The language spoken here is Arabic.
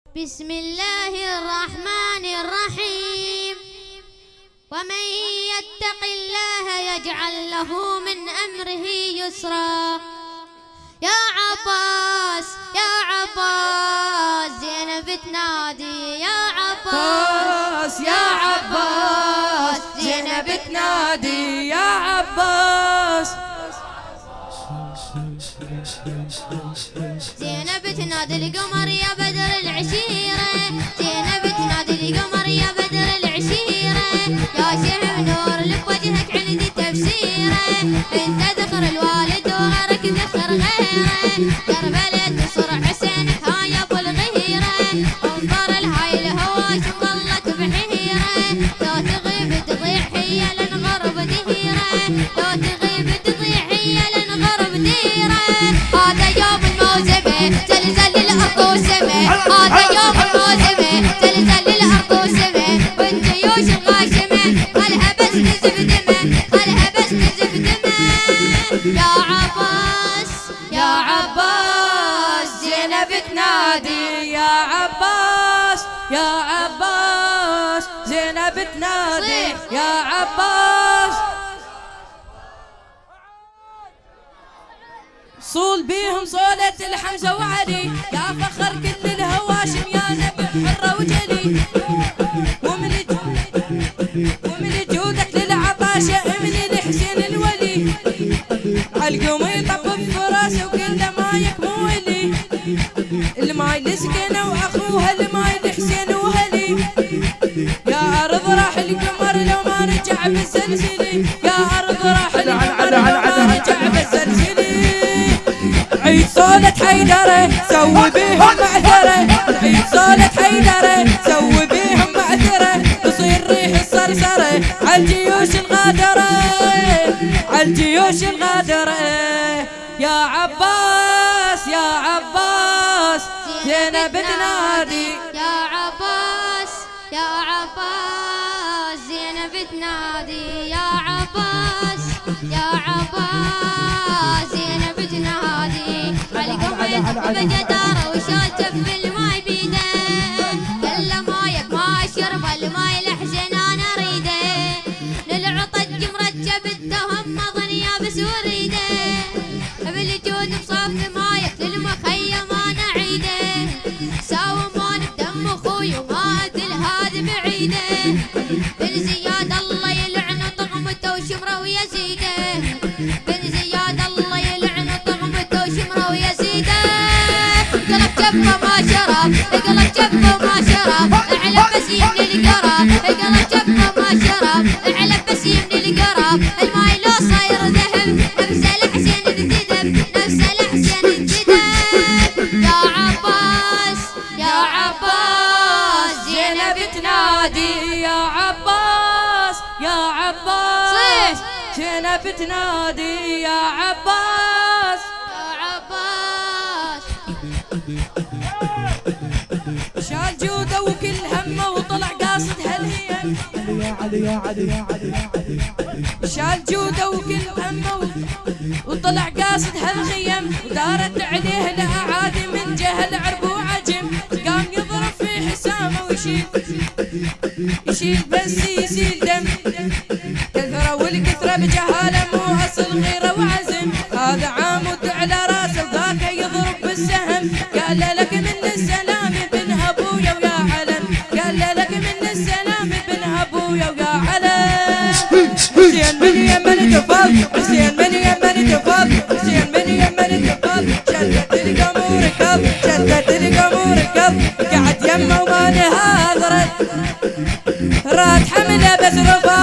بسم الله الرحمن الرحيم. ومن يتق الله يجعل له من أمره يسرا. يا عباس يا عباس زينب تنادي يا عباس يا عباس زينب تنادي يا عباس. زينب تنادي القمر يا بدر العشيرة. زينب تنادي القمر يا بدر العشيرة. يا شهم نور لك وجهك عندي تفسيره. انت ذخر الوالد وغيرك ذخر غيره. كربلاء تصر حسينك هاي ابو الغيره. انظر الهاي الهواشم ظلت بحيره. لو تغيب تضيع هي لنغرب ديره. لو تغيب تضيع هي لنغرب ديره. هذا يوم الموسمة زلزل الأرض والسماء. هذا يوم الموسمة زلزل الأرض والسماء. والجيوش الغاشمة خلها بس تنزف دمه. خلها بس تنزف دمه. يا عباس يا عباس زينب تنادي يا عباس. يا عباس زينب تنادي يا عباس. صول بيهم صولة الحمزة وعلي. يا فخر كل الهواشم يا نبع حرة وجلي. ومن جودك للعطاشة امني لحسين الولي. عالقوم يطبب فراسه وكله مايك مولي. الماي لسكنه واخوها الماي لحسين وهلي. يا ارض راح القمر لو ما رجع بالزلزلي. يا ارض راح القمر لو ما رجع بالزلزلي. عيد صولة حيدرة سوي بيهم معثرة. عيد صولة حيدرة سوي بيهم معثرة. تصير ريح الصرصرة عالجيوش الغادرة. عالجيوش الغادرة. يا عباس يا عباس زينب تنادي يا عباس يا عباس زينب تنادي يا عباس. يا عباس زينب تنادي. القمر بجدارة وشال جف الماي بيده. قال مايك ما اشرب الماي لحسن انا اريده. للعطج مركب التهم ظنيا بس وريده. بالجود بصف مايك للمخيم انا عيده. ساومون بدم اخوي وما ادل هذا بعيده. بن زياد الله يلعنه طغمته وشمره ويزيده. بن زياد الله يلعنه طغمته وشمره ويزيده. قلب جبه ما شرب. قلب جبه ما شرب. اعلم بس يمني القرب. قلب جبه ما شرب. اعلم بس يمني القرب. الماي لو صاير ذهب نفسه لحسين انتدب. نفسه لحسين انتدب. يا عباس يا عباس زينب تنادي يا عباس. يا عباس زينب تنادي يا عباس. يا عباس شال جوده وكل همه وطلع قاصد هالهيم. شال جوده وكل همه وطلع قاصد هالخيم. ودارت عليه الاعادي من جهل عرب وعجم. قام يضرب في حسامه يشيل بس يسيل دم. كثره والكثره بجهاله مو اصل غيره وعزم. هذا عامد على راسه وذاك يضرب بالسهم. قال لك من السلام بن ابويا ويا علم. قال لك من السلام بن ابويا ويا علم. حسين من يمن تفض. حسين من يمن تفض. حسين من يمن تفض. شدت القمور كف. شدت القمور كف. قعد يمه وما نهاضرت. رات حمله بس رفض.